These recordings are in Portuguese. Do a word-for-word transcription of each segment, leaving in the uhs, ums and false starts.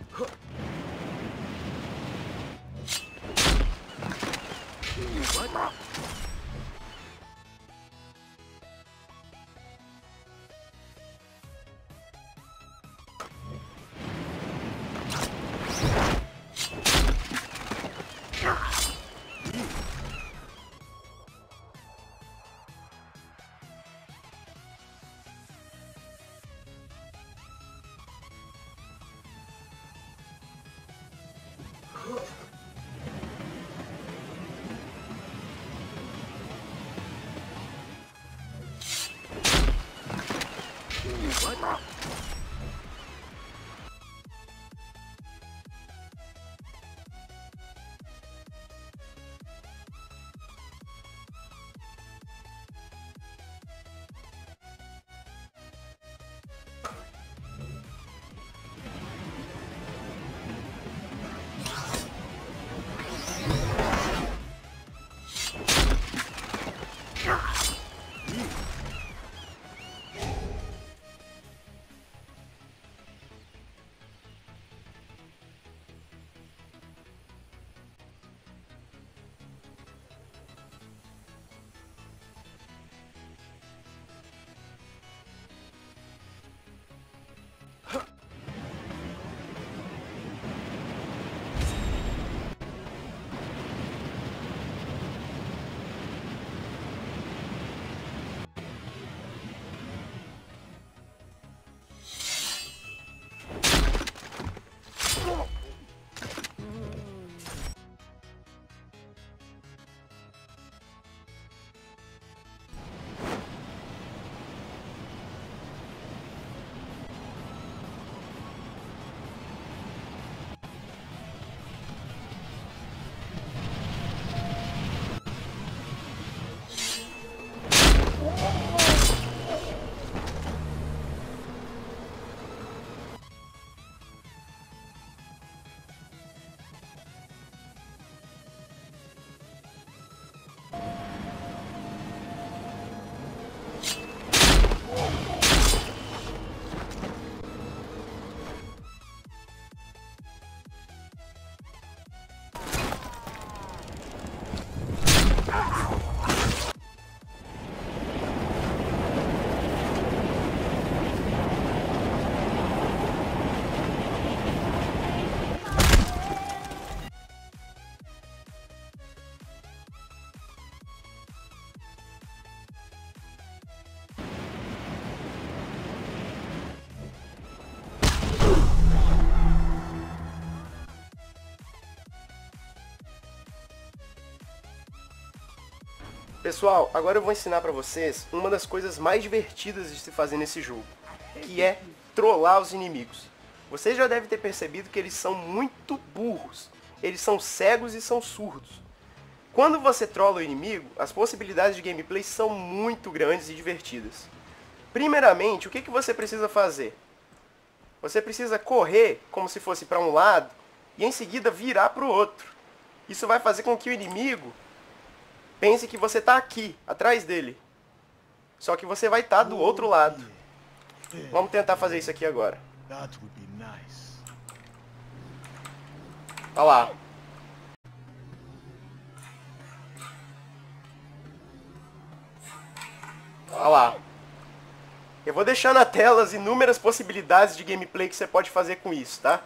What? What? Pessoal, agora eu vou ensinar pra vocês uma das coisas mais divertidas de se fazer nesse jogo, que é trollar os inimigos. Vocês já devem ter percebido que eles são muito burros, eles são cegos e são surdos. Quando você trola o inimigo, as possibilidades de gameplay são muito grandes e divertidas. Primeiramente, o que que você precisa fazer? Você precisa correr como se fosse para um lado e em seguida virar para o outro. Isso vai fazer com que o inimigo pense que você está aqui, atrás dele. Só que você vai estar do outro lado. Vamos tentar fazer isso aqui agora. Olha lá. Olha lá. Eu vou deixar na tela as inúmeras possibilidades de gameplay que você pode fazer com isso, tá?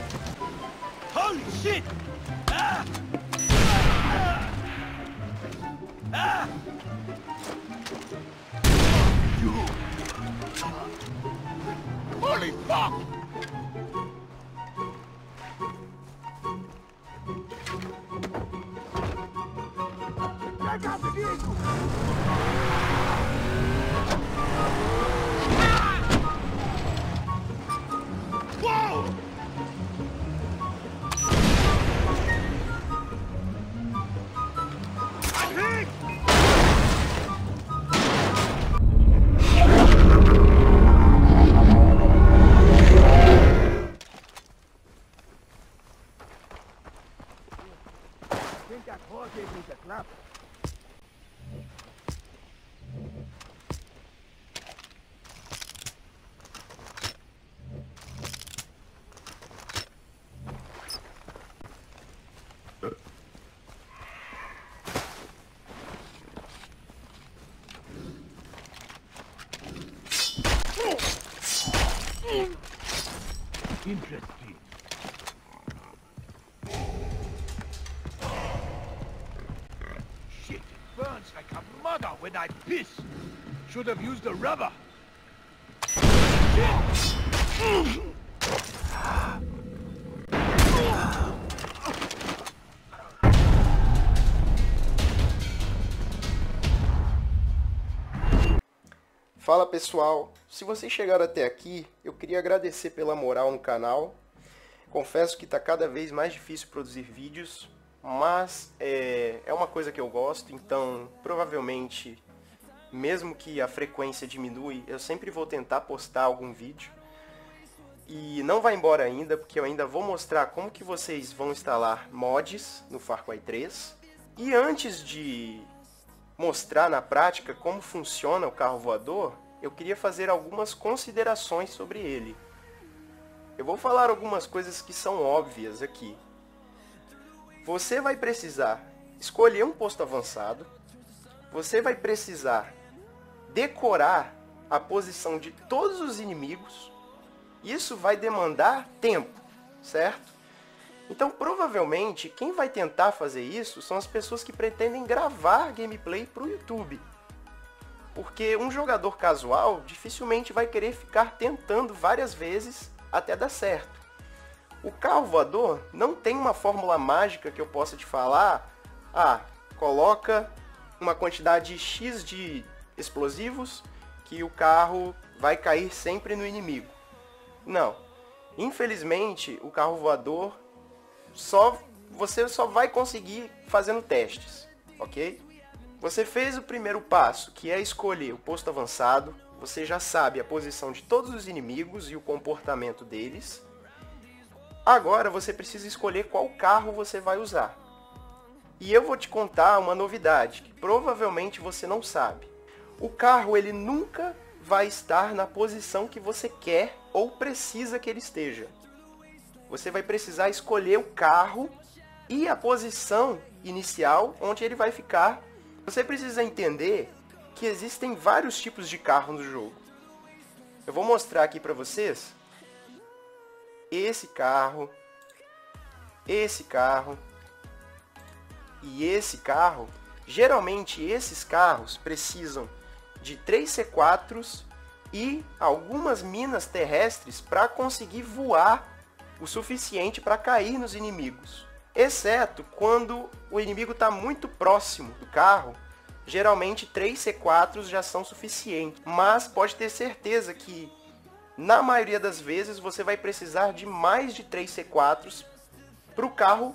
Holy shit! Ah! Holy fuck! Pega o perigo! Uou! I'm hit! Think that horse gave me the clap? Interesting. Shit, it burns like a mother when I piss. Should have used the rubber. Shit. Fala pessoal, se vocês chegaram até aqui, eu queria agradecer pela moral no canal. Confesso que está cada vez mais difícil produzir vídeos, mas é, é uma coisa que eu gosto, então provavelmente, mesmo que a frequência diminui, eu sempre vou tentar postar algum vídeo. E não vai embora ainda, porque eu ainda vou mostrar como que vocês vão instalar mods no Far Cry três. E antes de mostrar na prática como funciona o carro voador, eu queria fazer algumas considerações sobre ele. Eu vou falar algumas coisas que são óbvias aqui. Você vai precisar escolher um posto avançado, você vai precisar decorar a posição de todos os inimigos. Isso vai demandar tempo, certo? Então, provavelmente, quem vai tentar fazer isso são as pessoas que pretendem gravar gameplay para o YouTube. Porque um jogador casual dificilmente vai querer ficar tentando várias vezes até dar certo. O carro voador não tem uma fórmula mágica que eu possa te falar, ah, coloca uma quantidade X de explosivos que o carro vai cair sempre no inimigo. Não. Infelizmente, o carro voador Só, você só vai conseguir fazendo testes, ok? Você fez o primeiro passo, que é escolher o posto avançado. Você já sabe a posição de todos os inimigos e o comportamento deles. Agora você precisa escolher qual carro você vai usar. E eu vou te contar uma novidade, que provavelmente você não sabe. O carro ele nunca vai estar na posição que você quer ou precisa que ele esteja. Você vai precisar escolher o carro e a posição inicial onde ele vai ficar. Você precisa entender que existem vários tipos de carro no jogo. Eu vou mostrar aqui para vocês esse carro, esse carro e esse carro. Geralmente esses carros precisam de três C quatros e algumas minas terrestres para conseguir voar o suficiente para cair nos inimigos. Exceto quando o inimigo está muito próximo do carro, geralmente três C quatros já são suficientes. Mas pode ter certeza que, na maioria das vezes, você vai precisar de mais de três C quatros para o carro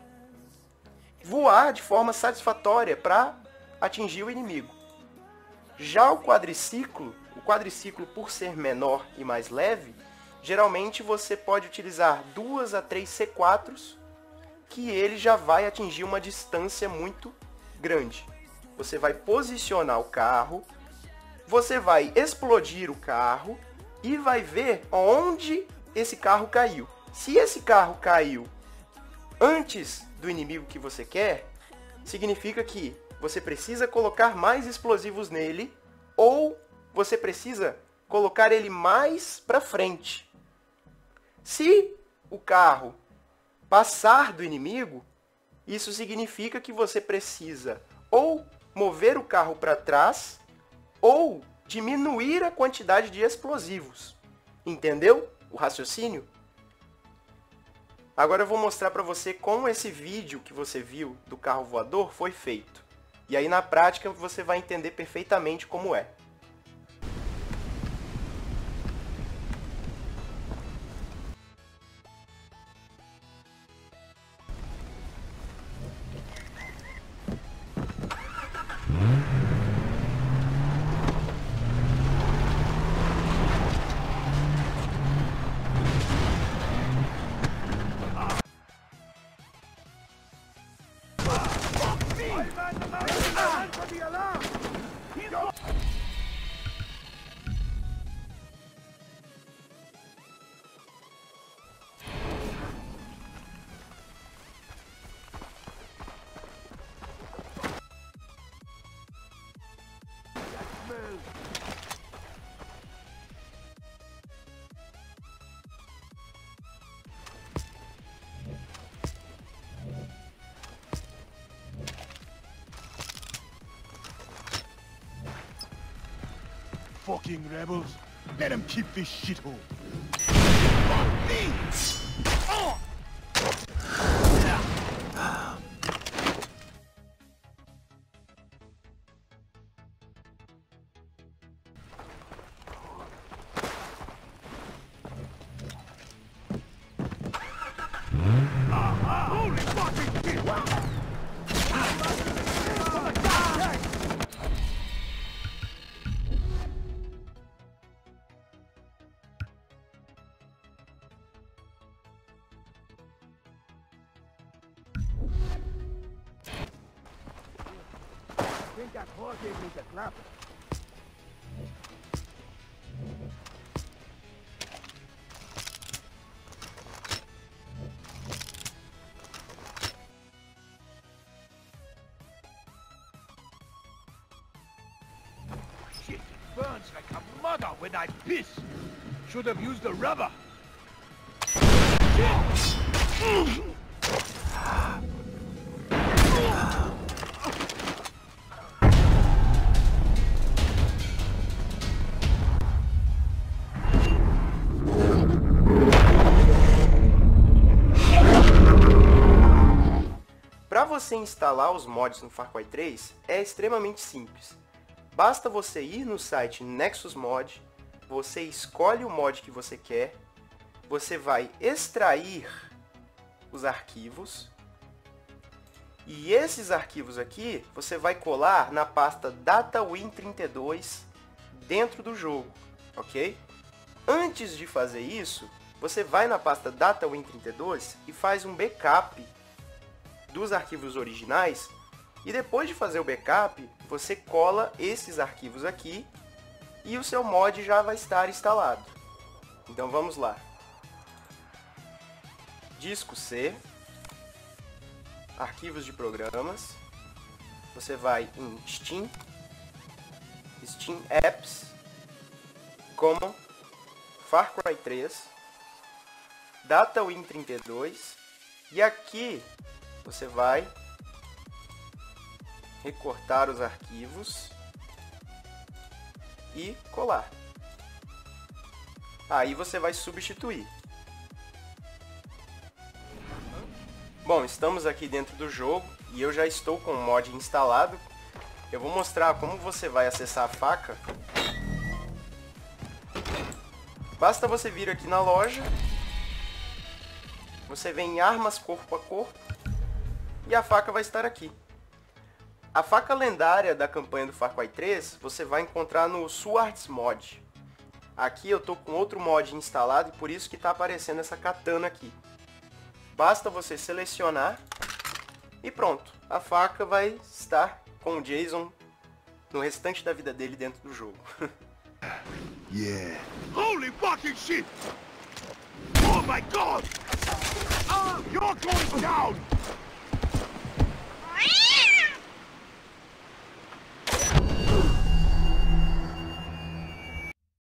voar de forma satisfatória para atingir o inimigo. Já o quadriciclo, o quadriciclo por ser menor e mais leve, geralmente você pode utilizar duas a três C quatros, que ele já vai atingir uma distância muito grande. Você vai posicionar o carro, você vai explodir o carro e vai ver onde esse carro caiu. Se esse carro caiu antes do inimigo que você quer, significa que você precisa colocar mais explosivos nele ou você precisa colocar ele mais para frente. Se o carro passar do inimigo, isso significa que você precisa ou mover o carro para trás ou diminuir a quantidade de explosivos. Entendeu o raciocínio? Agora eu vou mostrar para você como esse vídeo que você viu do carro voador foi feito. E aí na prática você vai entender perfeitamente como é. Fucking rebels. Let them keep this shithole. Holy fucking shit! I think that horse gave me the clap. Shit, it burns like a mother when I piss. Should have used the rubber. Shit! Para você instalar os mods no Far Cry três, é extremamente simples. Basta você ir no site Nexus Mod, você escolhe o mod que você quer, você vai extrair os arquivos, e esses arquivos aqui você vai colar na pasta DataWin trinta e dois dentro do jogo, ok? Antes de fazer isso, você vai na pasta DataWin trinta e dois e faz um backup dos arquivos originais, e depois de fazer o backup, você cola esses arquivos aqui e o seu mod já vai estar instalado. Então vamos lá. Disco C, arquivos de programas, você vai em Steam, Steam Apps, Common, Far Cry três, DataWin trinta e dois, e aqui você vai recortar os arquivos e colar. Aí você vai substituir. Bom, estamos aqui dentro do jogo e eu já estou com o mod instalado. Eu vou mostrar como você vai acessar a faca. Basta você vir aqui na loja, você vem em armas corpo a corpo, e a faca vai estar aqui. A faca lendária da campanha do Far Cry três você vai encontrar no Swords Mod. Aqui eu estou com outro mod instalado e por isso que está aparecendo essa katana aqui. Basta você selecionar e pronto. A faca vai estar com o Jason no restante da vida dele dentro do jogo. Yeah. Holy fucking shit! Oh my god! Uh, you're going down!